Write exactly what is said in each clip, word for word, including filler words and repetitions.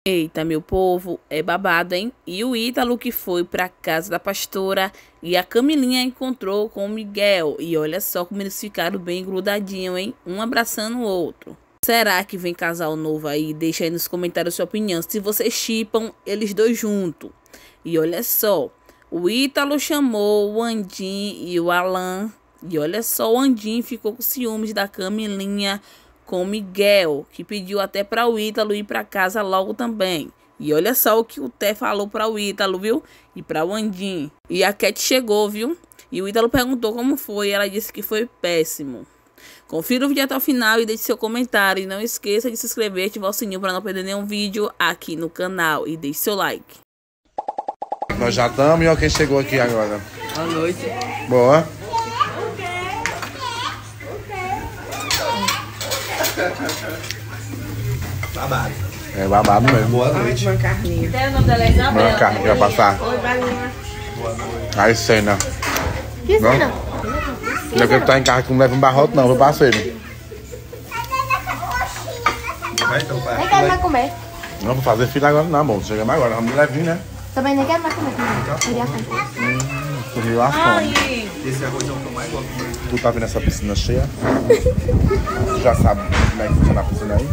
Eita, meu povo, é babado, hein? E o Ítalo que foi pra casa da pastora e a Camilinha encontrou com o Miguel. E olha só como eles ficaram bem grudadinhos, hein? Um abraçando o outro. Será que vem casal novo aí? Deixa aí nos comentários a sua opinião. Se vocês chipam eles dois juntos. E olha só, o Ítalo chamou o Andim e o Alan. E olha só, o Andim ficou com ciúmes da Camilinha com o Miguel, que pediu até para o Ítalo ir para casa logo também. E olha só o que o Té falou para o Ítalo, viu? E para o Andim. E a Cat chegou, viu? E o Ítalo perguntou como foi e ela disse que foi péssimo. Confira o vídeo até o final e deixe seu comentário. E não esqueça de se inscrever e ativar o sininho para não perder nenhum vídeo aqui no canal. E deixe seu like. Nós já estamos e olha quem chegou aqui agora. Boa noite. Boa. Babado. É babado mesmo. Boa noite. Uma carninha. Tem o nome dela é Isabela. Uma carne que vai passar. Oi, Balinha. Boa noite. Aí cena. Que Não? cena? Não é que tá em casa que não leva um barrote não, meu parceiro. Vai então, pai. Nem quero mais comer. Não vou fazer filho agora não, amor. Chegamos agora, vamos levinho, né? Também nem quero mais comer. Queria comer. Correu a fome. Esse arroz é o que eu mais gosto. Tu tá vendo essa piscina cheia? Tu já sabe como é que funciona a piscina aí?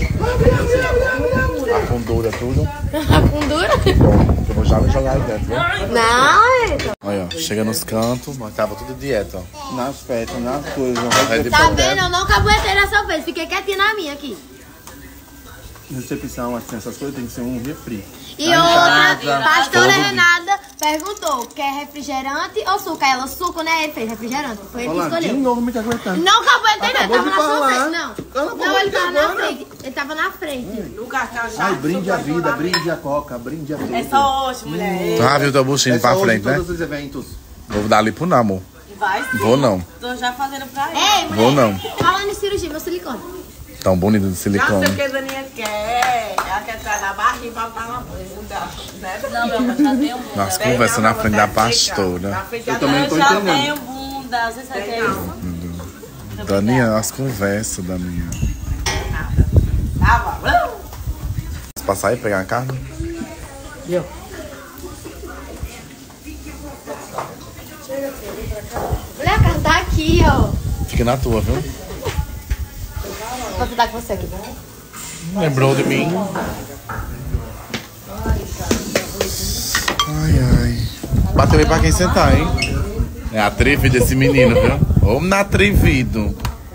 A fundura, tudo. A fundura? Bom, eu vou já me jogar aí dentro, viu? Não, Eita. Olha, ó, chega nos cantos, mas tava tudo de dieta, ó. Nas festas, nas coisas. Tá vendo? Eu não cabuetei dessa vez. Fiquei quietinha na minha aqui. Recepção, assim, essas coisas tem que ser um refri. E outra, casa, pastora todo Renata perguntou, quer refrigerante ou suco? Aí ela, suco, né? Ele fez refrigerante. Foi ele que De escolheu. novo me aguentando. Não cabuetei, não. Ele Acabou tava de na sua falar. frente. Não, Cala a não ele boca tava na agora. frente. Ele tava na frente. Ai, brinde a vida, brinde a coca, brinde a vida. É só hoje, mulher. Tu já viu teu buchinho pra frente, né? Todos os eventos. Vou dar ali pro não, amor. Vai sim. Vou não. Tô já fazendo pra ele. Ei, mulher, Vou não. falando em cirurgia, meu silicone. Tão bonito de Já sei o silicone. que a Daninha quer. Ela quer entrar na barriga pra botar uma bunda. Né? Não, meu amor, já tenho bunda. Nós conversando na frente da pastora. Eu também tô entendendo. Já tenho bunda. Você sabe o que é isso? Daninha, as conversas, Daninha. Tava. Posso passar aí e pegar a carne? Eu. Mulher, a carne tá aqui, ó. Fica na tua, viu? Vou sentar com você aqui. Lembrou de mim? Ai, ai. Bateu aí pra quem sentar, hein? É atrevido esse menino, viu? Homem atrevido.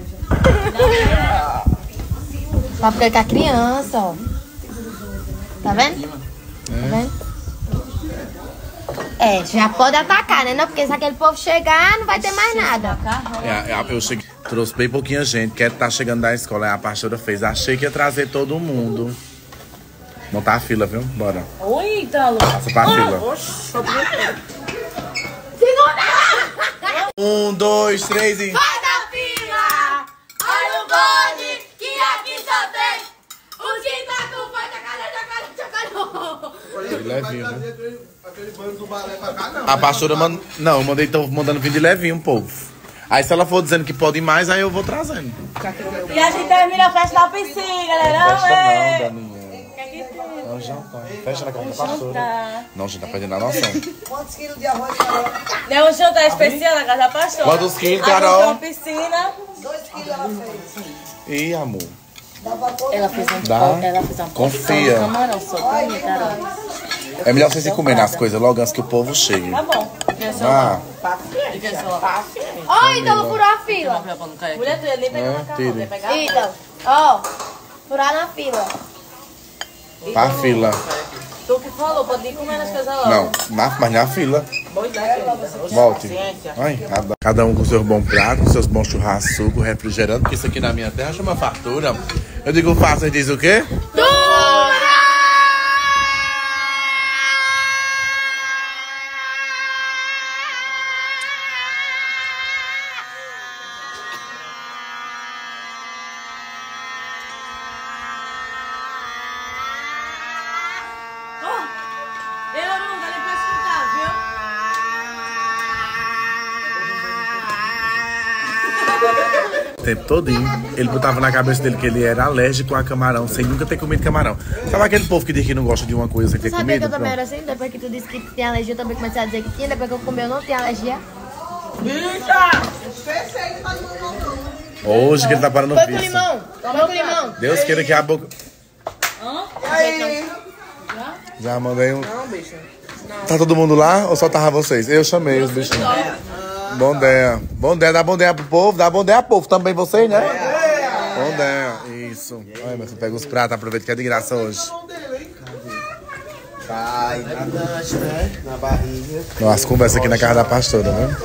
Só porque ele tá criança, ó. Tá vendo? Tá vendo? É, já pode atacar, né? Não, porque se aquele povo chegar, não vai ter mais nada. É, é, eu cheguei, trouxe bem pouquinha gente, que tá chegando da escola, aí a pastora fez. Achei que ia trazer todo mundo. Montar a fila, viu? Bora. Oi, Ítalo. Passa pra fila. Oxi, sou primeiro. Um, dois, três e... Vai da fila! Olha o bonde que aqui só tem os que tá com fome, chacalhão, chacalhão, chacalhão. Levinho, viu? Aquele, aquele bando do balé pra cá, não. A pastora manda... Não, eu mandei, tô mandando vir de levinho, povo. Aí se ela for dizendo que pode ir mais, aí eu vou trazendo. E a gente termina a festa na piscina, galera. Festa não, é. Daninha. Não, jantar. Fecha na casa da pastora. Não, gente, tá perdendo a noção. Quantos quilos de arroz, Carol? É um jantar especial na casa da pastora. Quantos quilos, A gente tem uma Carol? piscina. Dois quilos ela fez. Ih, amor. Ela fez um Dá. pão, ela fez um Confia. pão de camarão, só pra mim, Carol. É melhor vocês ir comendo as coisas logo antes que o povo chegue. Tá bom. Ah, Ó, então furou a fila. Mulher, tu ia nem pegar É, na carro. tire. Ia pegar? Então, ó, furar na fila. pra fila. Tu que falou, pode ir comendo as coisas logo. Não, na, mas na fila. Pois é, filho. Volte. Paciência. Ai, cada, cada um com seus bons pratos, seus bons churrascos, suco, refrigerante, porque isso aqui na minha terra chama fartura. Eu digo faça e diz o quê? Eu não dá nem pra escutar, viu? tempo todinho, ele botava na cabeça dele que ele era alérgico a camarão, sem nunca ter comido camarão. Sabe aquele povo que diz que não gosta de uma coisa sem ter Sabia comido? que eu também Pronto. era assim? Depois que tu disse que tinha alergia, eu também comecei a dizer que tinha. Depois que eu comi, eu não tinha alergia. Hoje que ele tá parando o Foi com vício. limão. Foi com limão. Deus queira que a boca... E aí? Já mandei um... Tá todo mundo lá ou só tava vocês? Eu chamei os bichinhos. Bom dia. Bom dia, dá bom dia pro povo, dá bom dia pro povo. Também vocês, né? Bom dia. Isso. Olha, mas você pega os pratos, aproveita que é de graça hoje. Cai na lanche, né? Na barriga. Nossa, conversa aqui na casa da pastora, né?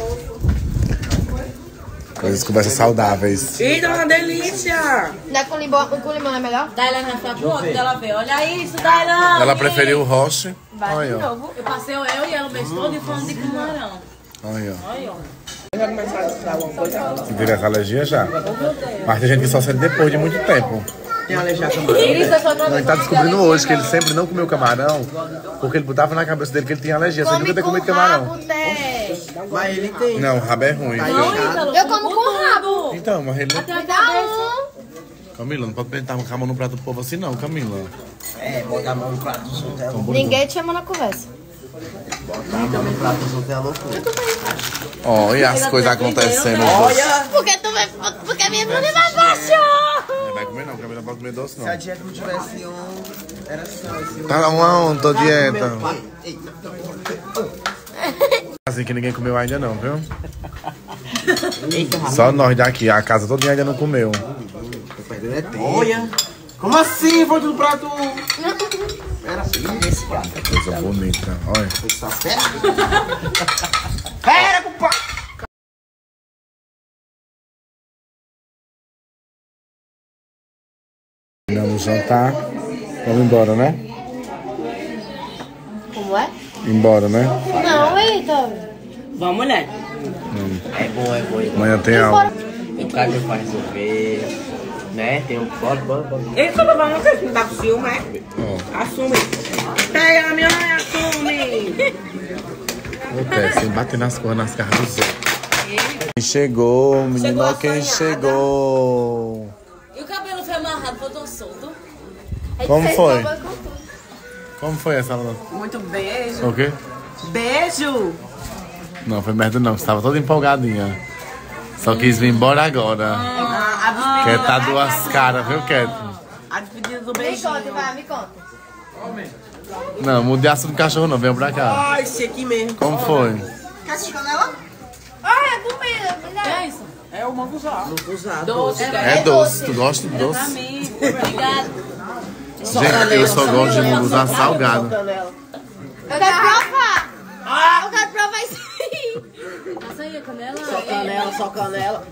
Coisas, conversas saudáveis. Ih, tá uma delícia. Não é com limão, com limão não é melhor? Dailan na sua boca, ela vê. Olha isso, Dailan. Ela preferiu o roche. Vai Olha, de ó. novo. Eu passei eu e ela o mês todo e falando de camarão. Olha, ó. Olha, ó. Vai começar a dar alguma coisa? Você teve essa alergia já? Mas tem gente que só sente depois de muito tempo. Tem alergia a camarão. Não, ele tá descobrindo hoje que ele sempre não comeu camarão porque ele botava na cabeça dele que ele tinha alergia, sem nunca ter comido camarão. Mas ele tem. Não, o rabo é ruim. viu? Eu como com rabo. Então, mas ele não... Até a cabeça. Camila, não pode tentar com a mão no prato do povo assim não, Camila. É, botar a mão no prato dos outros é loucura. Ninguém te chama na conversa. Botar a mão no prato dos outros é loucura. Ó, e as coisas acontecendo. Olha! Porque tu vai. Porque a minha bunda tá baixa. Não vai comer não, Camila não pode comer doce não. Se a dieta não tivesse um. Era só esse um. Tá uma onda, tô dieta. Ei, Assim que ninguém comeu ainda não, viu? Só nós daqui, a casa toda ainda não comeu. tô perdendo é tempo. Olha! Como assim? Foi tudo prato. Era assim, esse prato. Coisa bonita, olha. Tá certo? Pera, compadre! Vamos jantar. Vamos embora, né? Como é? Embora, né? Não, eita. Vamos, mulher. É bom, é bom. Amanhã tem aula. Tem um cara pra resolver. Né? Tem um. Bora, bora, bora. Ele só vai não sei se não dá pro ciúme, é? Ó, Assume. Pega a minha mãe, assume. o pé, sem bater nas cores nas caras dos outros. Quem chegou, menino, ó, quem chegou. E o cabelo foi amarrado, botou solto. Como foi? Como foi essa aula? Muito beijo. O quê? Beijo. Não, foi merda não, você tava toda empolgadinha. Só quis vir embora agora. Ah, a despedida. Quer tá duas caras, viu, Cat? A despedida do Me beijinho. conta, vai, me conta. Não, mude assunto do cachorro não, vem pra cá. Ai, esse aqui mesmo. Como foi? Quer assistir canela? Ah, é comida, mulher. É isso? É o manguzá. Usado. Doce. É doce, tu gosta de Pra doce? mim. Obrigada. Gente, eu só gosto de munguzá salgado. Eu quero provar. Eu quero provar isso aí. Essa aí, a canela. Só canela, só canela.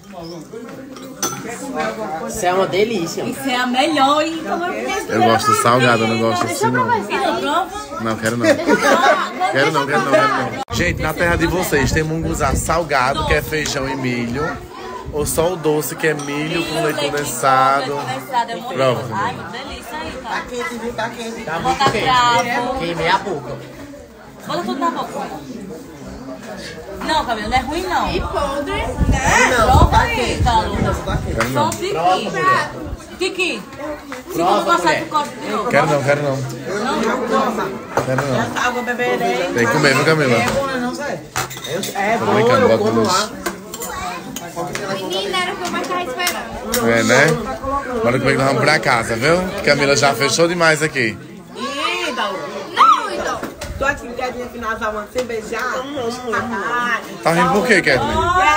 Isso é uma delícia. Isso é a melhor, hein? Eu gosto do salgado, eu não gosto assim não. E não prova? Não, quero não. Quero não, quero não, quero não. Gente, na terra de vocês tem munguzá salgado, que é feijão e milho. Ou só o doce, que é milho com leite condensado. condensado, é muito Prova. bom. Ai, delícia aí, Tá tá? quente, viu? Tá quente. Tá Bota cravo. Queimei a boca. Bota tudo na boca. Não, Camila, não é ruim não. E podre. Prova aí, Talo. Quero Só um não. tiquinho. Kiki. Se tu passar, tu corta de novo. Quero não, quero não. Não, Quero não. Água, bebê, né? Tem que comer, viu, Camila? É bom, né, não, Zé? É Tô bom, brincando, eu bota como luz. lá. Menina, era o que eu mais tava esperando. É, né? Bora comer que nós vamos pra casa, viu? Camila já fechou demais aqui. Ih, Daú. Não, então. Tô aqui quietinha final da mão sem beijar. Ai. Tá rindo por quê, Kathleen?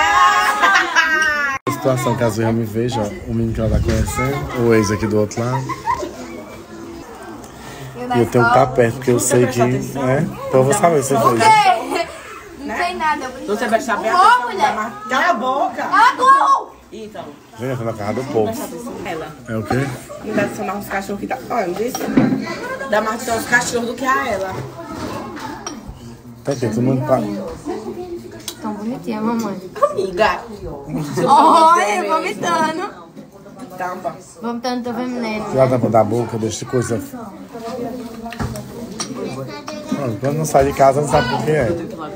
A situação que às vezes eu me vejo, ó, o menino que ela tá conhecendo, o ex aqui do outro lado. E eu tenho que estar perto, porque eu sei que. É, então eu vou saber se você fez. Não sei nada. Então você vai saber Ô, a mulher. Cala a boca. Agora. Então, Gente, eu tô na casa do povo. ela. É o quê? Não deve ser mais uns cachorros que tá. Olha, não disse? Dá mais uns cachorros do que a ela. Tá aqui, todo mundo tá. Tão bonitinha, mamãe. Amiga. Olha, vomitando. Tampa. Vomitando, tô veneno. Lá tampa da boca, deixa coisa. Quando não sai de casa, não sabe por que é.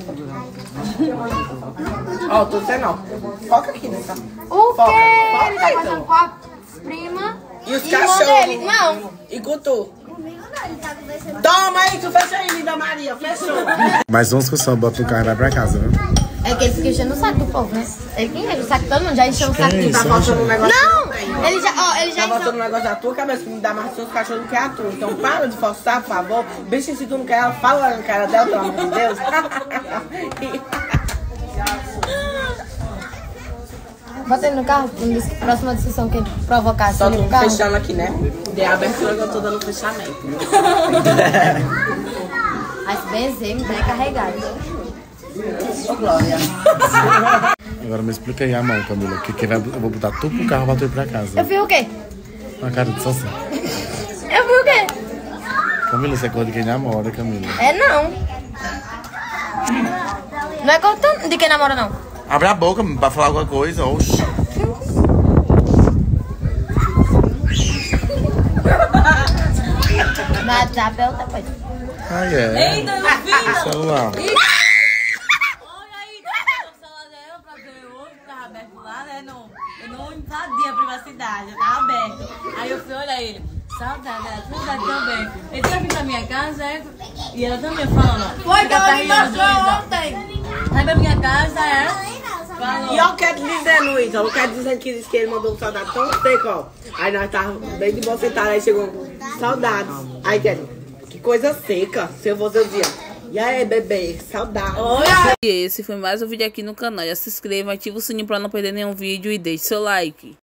Ó, tô dizendo, foca aqui nessa. O Foca, quê? foca, Ele tá então. passando com a prima. E os E o irmão cachorros? dele? Não. E com tu? Toma aí, tu fecha aí, linda Maria, fechou. Mas vamos que o Sam bota no carro e vai pra casa, né? É que ele fica enchendo o saco do povo, né? Ele quem enche o saco de todo mundo, já encheu o saco de Tá faltando um negócio. Não! Ele já, ó, ele já Tá encheu. faltando um negócio da tua cabeça que me dá mais seus cachorros do que a tua. Então para de forçar, por favor. Bicho, se tu não quer ela, fala na cara dela, pelo amor de Deus. Bota ele no carro, próxima discussão que ele provocasse Só no tô carro. fechando aqui, né? Dei a abertura que eu tô dando fechamento. Mas benzer, me dá carregado. Ô, Glória. Agora me explica aí a mão, Camila. Que, que vai, eu vou botar tu pro carro pra tu ir pra casa. Eu vi o quê? Na cara de Sassá. Eu vi o quê? Camila, você é coisa de quem namora, Camila. É não. Não é contando de quem namora, não. Abre a boca pra falar alguma coisa, oxi. Na WhatsApp é outra coisa. Ah, é. Eita, eu vi! O celular. Olha aí, o celular dela pra ver o outro, tava aberto lá, né? Não, eu não invadia a privacidade, eu tava aberto. Aí eu fui olhar ele, saudade, saudade também. Ele tinha vindo pra minha casa, é? E ela também falando, ó. Foi que ela me mostrou ontem. Vai pra minha casa, é? Falou. E eu quero dizer, Luiz, eu quero dizer que disse que ele mandou um saudade tão seco, ó. Aí nós tava bem de boa sentada, aí chegou saudades. Aí, Kelly, que coisa seca. Se eu fosse, eu dizia, e aí, bebê, saudades. E esse foi mais um vídeo aqui no canal. Já se inscreva, ativa o sininho pra não perder nenhum vídeo e deixe seu like.